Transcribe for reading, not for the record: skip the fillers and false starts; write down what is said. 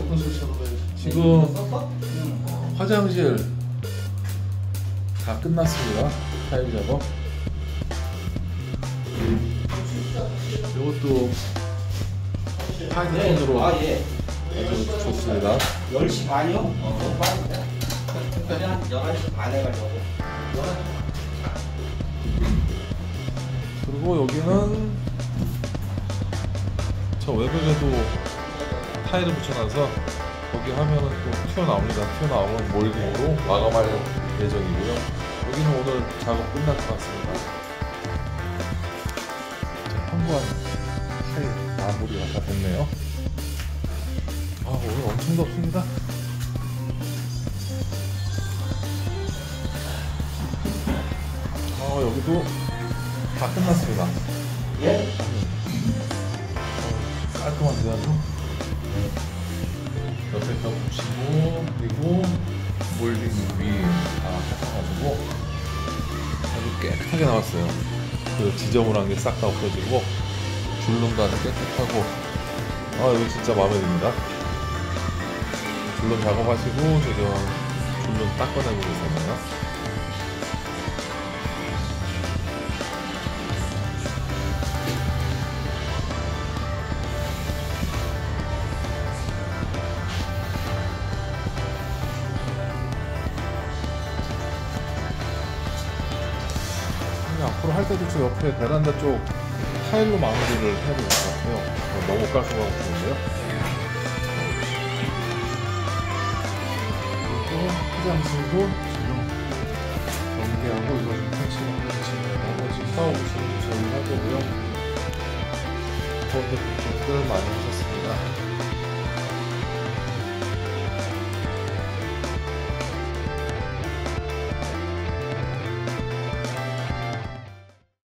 어떤 설치하는 거예요? 지금 화장실 다 끝났습니다. 타일 작업. 이것도 파이썬으로 예. 아주 좋습니다. 10시 반이요? 너무 빠른데? 그냥 11시 반에 가려고. 그리고 여기는 저 외벽에도 타일을 붙여놔서 거기 하면은 또 튀어나옵니다. 튀어나오면 몰딩으로 마감할 예정이고요. 여기는 오늘 작업 끝날 것 같습니다. 평범한 타일 마무리가 다 됐네요. 아, 오늘 엄청 덥습니다. 여기도 다 끝났습니다. 예? 깔끔한데 아주. 옆에 벽 붙이고 그리고 몰딩 위 다 해놔가지고 아주 깨끗하게 나왔어요. 그 지저분한 게 싹 다 없어지고 줄눈도 아주 깨끗하고 여기 진짜 마음에 듭니다. 줄눈 작업하시고 지금 줄눈 닦아내고 계세요. 앞으로 할 때도 저 옆에 베란다 쪽 타일로 마무리를 해야 될 것 같아요. 너무 깔끔하고 좋은데요. 그리고 화장실도 지금 전개하고 이거 좀 설치하고 지금 나머지 사업을 저희 할 거고요. 더운데 걱정들 많이 하셨습니다.